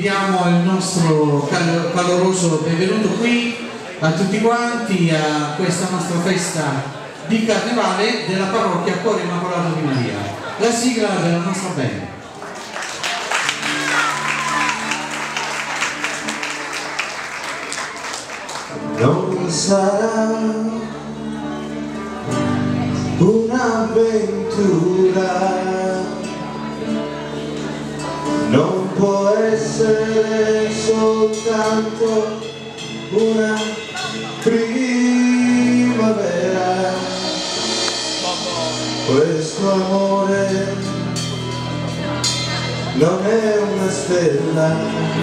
Diamo il nostro caloroso benvenuto qui a tutti quanti a questa nostra festa di carnevale della parrocchia Cuore Immacolato di Maria. La sigla della nostra band. Non sarà un'avventura, non può essere soltanto una primavera. Questo amore non è una stella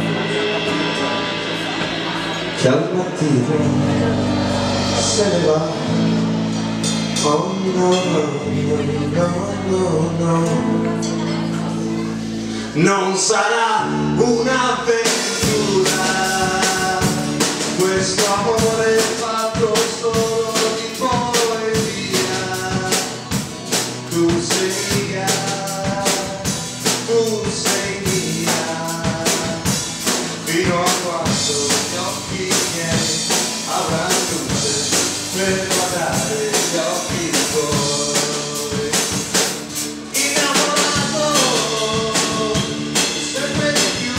che al mattino se ne va. Oh no, no, no, no, no. Non sarà un'avventura, questo amore è fatto solo di poesia. Tu sei mia, tu sei mia, fino a quando gli occhi miei avranno luce per guardare gli occhi tuoi. Innamorato sempre di più,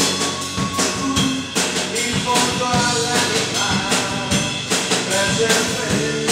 in fondo all'anima, per sempre.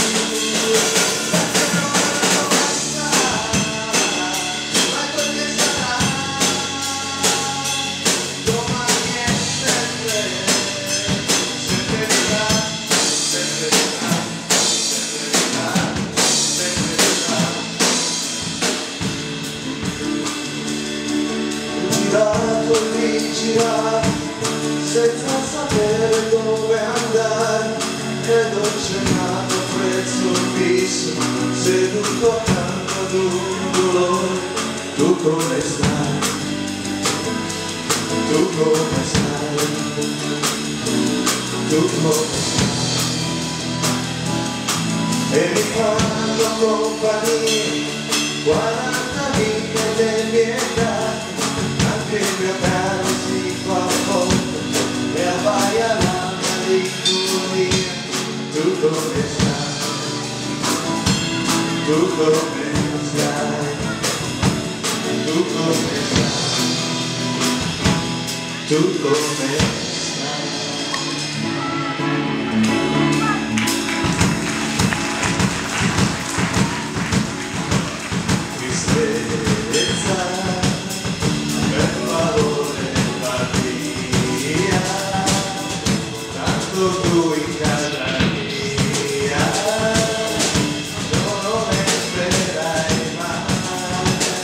Girato e rigirato senza sapere dove andare, e dolcenato a prezzo fisso, seduto accanto ad un dolore. Tu come stai? Tu come stai? Tu come stai? E mi fanno compagnia 40 vite dei miei cari. Anche il mio cane si fa forte e abbaia la malinconia. Tu come stai? Tu come stai? Tu come stai? Tu come stai? Tristezza per valore va via, tanto tu in casa mia non entrerai mai.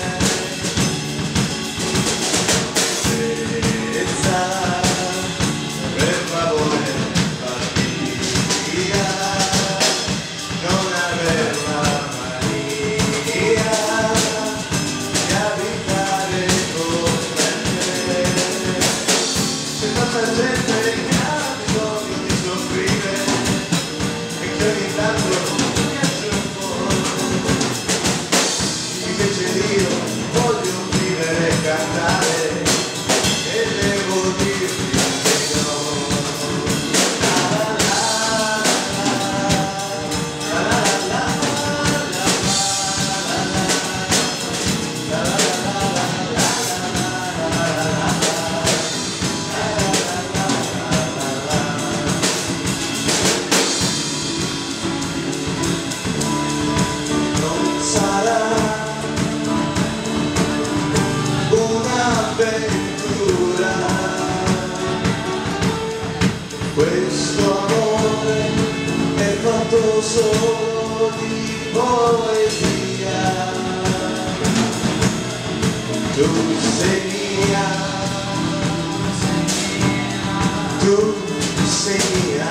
Tristezza per valore va via, non aver la mania di abitare con me. C'è tanta gente che ha bisogno di soffrire e che ogni tanto piace un po'. Invece io voglio vivere e cantare e devo dirti che no. La la la la la la non sarà un'avventura, questo amore è fatto solo di poesia. Tu sei mia, tu sei mia,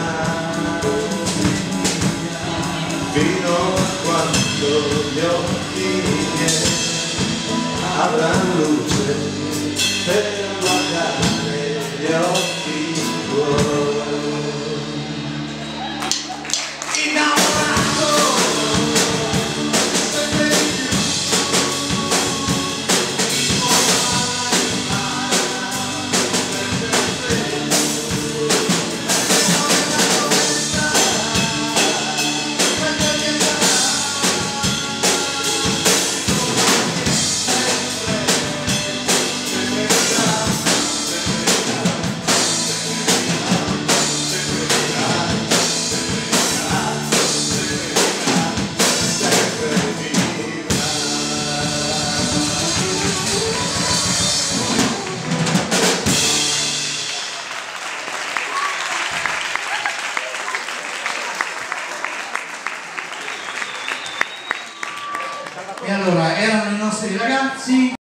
fino a quando gli occhi miei avranno luce per guardare gli occhi tuoi. Innamorato sempre di più, in fondo all'anima, per ragazzi.